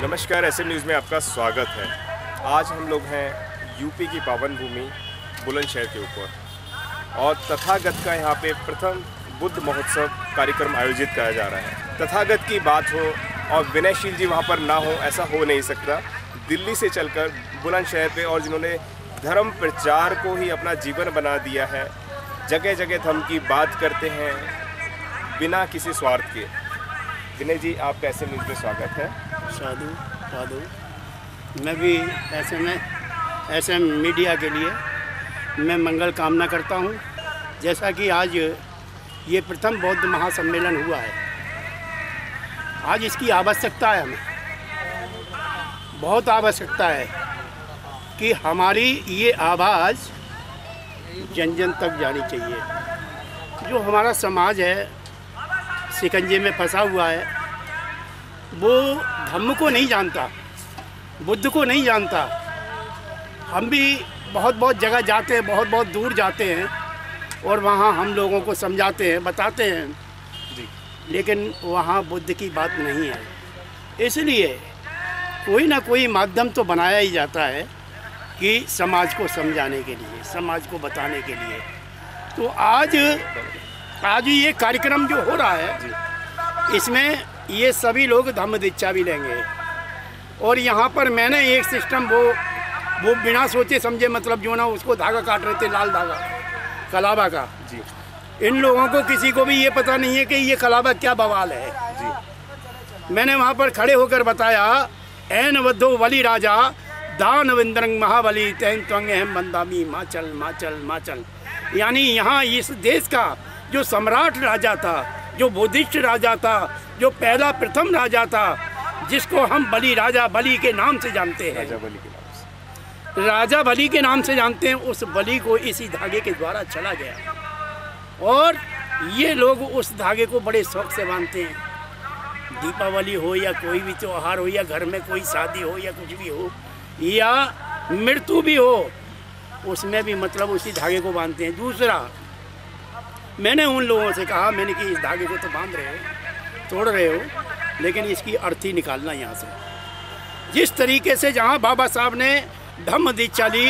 नमस्कार, SM news में आपका स्वागत है। आज हम लोग हैं यूपी की पावन भूमि बुलंदशहर के ऊपर और तथागत का यहाँ पे प्रथम बुद्ध महोत्सव कार्यक्रम आयोजित किया जा रहा है। तथागत की बात हो और विनयशील जी वहाँ पर ना हो, ऐसा हो नहीं सकता। दिल्ली से चलकर बुलंदशहर पे और जिन्होंने धर्म प्रचार को ही अपना जीवन बना दिया है, जगह जगह धर्म की बात करते हैं बिना किसी स्वार्थ के। विनय जी, आपका SM न्यूज़ में स्वागत है। साधु साधु। मैं भी SM मीडिया के लिए मैं मंगल कामना करता हूँ। जैसा कि आज ये प्रथम बौद्ध महासम्मेलन हुआ है, आज इसकी आवश्यकता है, हमें बहुत आवश्यकता है कि हमारी ये आवाज़ जन जन तक जानी चाहिए। जो हमारा समाज है शिकंजे में फंसा हुआ है, वो धम्म को नहीं जानता, बुद्ध को नहीं जानता। हम भी बहुत जगह जाते हैं, बहुत दूर जाते हैं और वहाँ हम लोगों को समझाते हैं, बताते हैं जी, लेकिन वहाँ बुद्ध की बात नहीं है। इसलिए कोई ना कोई माध्यम तो बनाया ही जाता है कि समाज को समझाने के लिए, समाज को बताने के लिए। तो आज ये कार्यक्रम जो हो रहा है, इसमें ये सभी लोग धम्म दीक्षा भी लेंगे। और यहाँ पर मैंने एक सिस्टम वो बिना सोचे समझे, मतलब जो ना उसको धागा काट रहे थे, लाल धागा कलाबा का जी। इन लोगों को किसी को भी ये पता नहीं है कि ये कलाबा क्या बवाल है जी। मैंने वहाँ पर खड़े होकर बताया, ऐन वद्धो वली राजा दान विंद्रंग महाबली तैन त्वंग हम बंदामी माचल माचल माचल। यानी यहाँ इस देश का जो सम्राट राजा था, जो बुद्धिस्ट राजा था, जो पहला प्रथम राजा था, जिसको हम राजा बलि के नाम से जानते हैं, राजा बलि के नाम से जानते हैं, उस बलि को इसी धागे के द्वारा चला गया। और ये लोग उस धागे को बड़े शौक से बांधते हैं। दीपावली हो या कोई भी त्योहार हो, या घर में कोई शादी हो, या कुछ भी हो, या मृत्यु भी हो, उसमें भी मतलब उसी धागे को बांधते हैं। दूसरा, मैंने उन लोगों से कहा, मैंने कि इस धागे को तो बांध रहे हो, तोड़ रहे हो, लेकिन इसकी अर्थी निकालना यहाँ से। जिस तरीके से जहाँ बाबा साहब ने धम्म दीक्षा ली,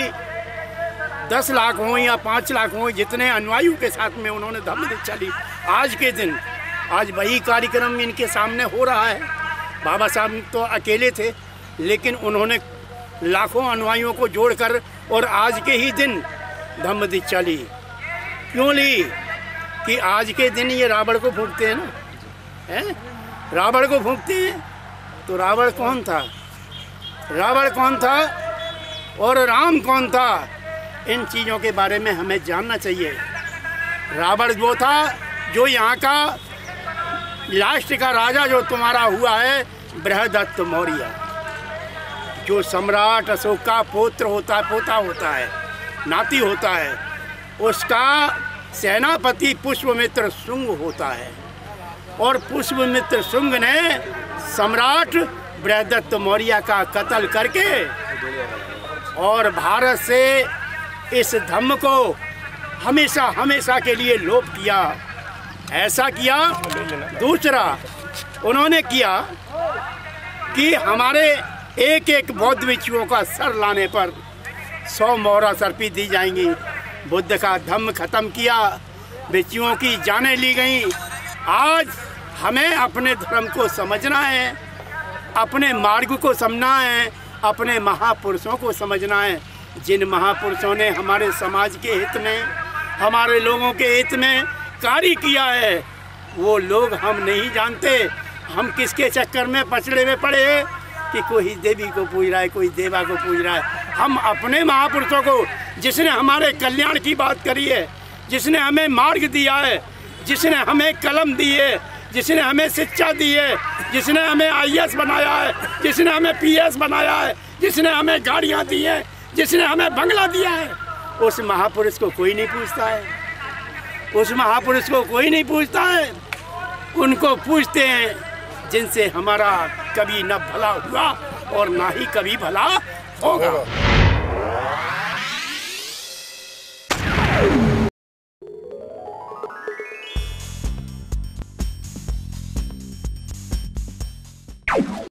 10 लाख हो या 5 लाख हो, जितने अनुयायियों के साथ में उन्होंने धम्म दीक्षा ली, आज के दिन आज वही कार्यक्रम इनके सामने हो रहा है। बाबा साहब तो अकेले थे, लेकिन उन्होंने लाखों अनुयायियों को जोड़कर और आज के ही दिन धम्म दीक्षा ली। क्यों ली? कि आज के दिन ये रावण को फूंकते हैं ना, हैं? रावण को फूंकते हैं। तो रावण कौन था? रावण कौन था और राम कौन था? इन चीज़ों के बारे में हमें जानना चाहिए। रावण वो था जो यहाँ का लास्ट का राजा जो तुम्हारा हुआ है, बृहदत्त मौर्य, जो सम्राट अशोक का पोता होता है, नाती होता है। उसका सेनापति पुष्पमित्र शुंग होता है और पुष्पमित्र शुंग ने सम्राट बृहदत्त मौर्य का कत्ल करके और भारत से इस धम्म को हमेशा के लिए लोप किया। ऐसा किया। दूसरा, उन्होंने किया कि हमारे एक बौद्ध भिक्षुओं का सर लाने पर 100 मोहरा सर्पी दी जाएंगी। बुद्ध का धम्म खत्म किया, भिक्षुओं की जानें ली गई। आज हमें अपने धर्म को समझना है, अपने मार्ग को समझना है, अपने महापुरुषों को समझना है। जिन महापुरुषों ने हमारे समाज के हित में, हमारे लोगों के हित में कार्य किया है, वो लोग हम नहीं जानते। हम किसके चक्कर में पछड़े में पड़े हैं कि कोई देवी को पूज रहा है, कोई देवा को पूज रहा है। हम अपने महापुरुषों को, जिसने हमारे कल्याण की बात करी है, जिसने हमें मार्ग दिया है, जिसने हमें कलम दी है, जिसने हमें शिक्षा दी है, जिसने हमें IAS बनाया है, जिसने हमें PS बनाया है, जिसने हमें गाड़ियाँ दी हैं, जिसने हमें बंगला दिया है, उस महापुरुष को कोई नहीं पूछता है। उस महापुरुष को कोई नहीं पूछता है। उनको पूछते हैं जिनसे हमारा कभी न भला हुआ और ना ही कभी भला होगा।